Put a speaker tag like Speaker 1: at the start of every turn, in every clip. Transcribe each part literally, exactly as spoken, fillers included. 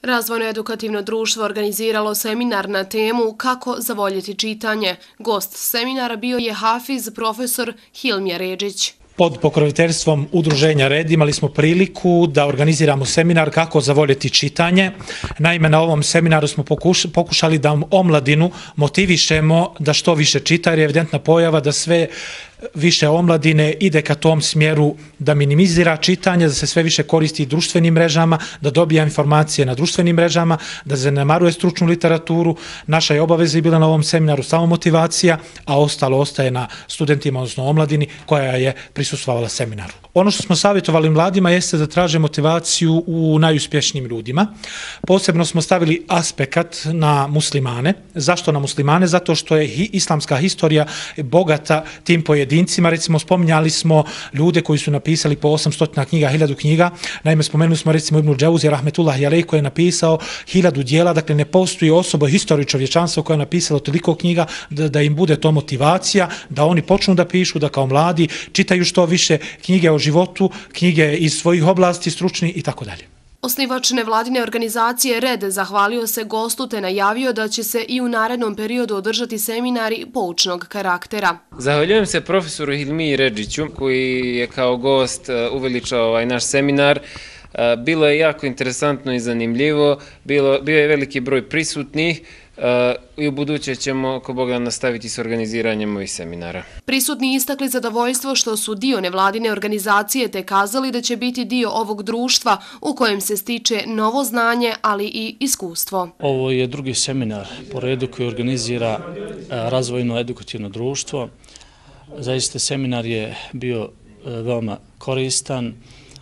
Speaker 1: Razvojno-edukativno društvo organiziralo seminar na temu Kako zavoljeti čitanje. Gost seminara bio je hafiz profesor Hilmija Redžić.
Speaker 2: Pod pokroviteljstvom udruženja RED imali smo priliku da organiziramo seminar Kako zavoljeti čitanje. Naime, na ovom seminaru smo pokušali da omladinu motivišemo da što više čita, jer je evidentna pojava da sve više omladine ide ka tom smjeru da minimizira čitanje, da se sve više koristi društvenim mrežama, da dobija informacije na društvenim mrežama, da zanemaruje stručnu literaturu. Naša je obaveza i bila na ovom seminaru samo motivacija, a ostalo ostaje na studentima, odnosno omladini koja je prisustvovala seminaru. Ono što smo savjetovali mladima jeste da traže motivaciju u najuspješnijim ljudima. Posebno smo stavili aspekt na muslimane. Zašto na muslimane? Zato što je islamska historija bogata tim pojedincima. Recimo, spominjali smo ljude koji su napisali po osamsto knjiga, hiljadu knjiga. Naime, spomenuli smo recimo Ibn Džauzi rahmetullahi alejhi koji je napisao hiljadu dijela. Dakle, ne postoji osoba u historiji čovječanstva koja je napisala toliko knjiga da, da im bude to motivacija, da oni počnu da pišu, da kao mladi čitaju što više knjige o životu, knjige iz svojih oblasti, stručni i tako dalje.
Speaker 1: Osnivač nevladine organizacije RED zahvalio se gostu te najavio da će se i u narednom periodu održati seminari poučnog karaktera.
Speaker 3: Zahvaljujem se profesoru Hilmiji Redžiću koji je kao gost uveličao ovaj naš seminar. Bilo je jako interesantno i zanimljivo, bilo, bio je veliki broj prisutnih i u buduće ćemo, ako Bog da, nastaviti s organiziranjem ovih seminara.
Speaker 1: Prisutni istakli zadovoljstvo što su dio nevladine organizacije te kazali da će biti dio ovog društva u kojem se stiče novo znanje, ali i iskustvo.
Speaker 4: Ovo je drugi seminar po redu koji organizira Razvojno-edukativno društvo. Zaista seminar je bio veoma koristan.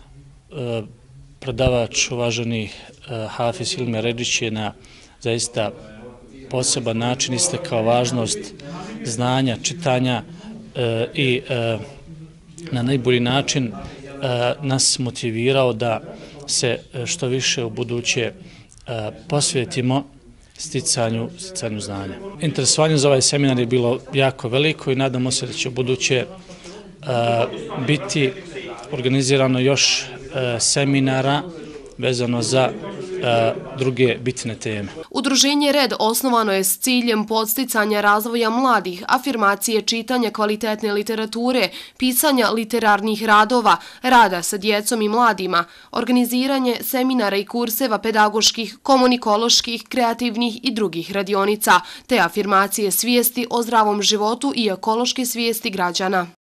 Speaker 4: Predavač, uvaženi hafiz Hilmija Redžić je na zaista poseban način istakao važnost znanja, čitanja e, i e, na najbolji način e, nas motivirao da se što više u buduće e, posvetimo sticanju, sticanju znanja. Interesovanje za ovaj seminar je bilo jako veliko i nadamo se da će u buduće e, biti organizirano još e, seminara vezano za e, druge bitne teme.
Speaker 1: Udruženje RED osnovano je s ciljem podsticanja razvoja mladih, afirmacije čitanja kvalitetne literature, pisanja literarnih radova, rada sa djecom i mladima, organiziranje seminara i kurseva pedagoških, komunikoloških, kreativnih i drugih radionica, te afirmacije svijesti o zdravom životu i ekološke svijesti građana.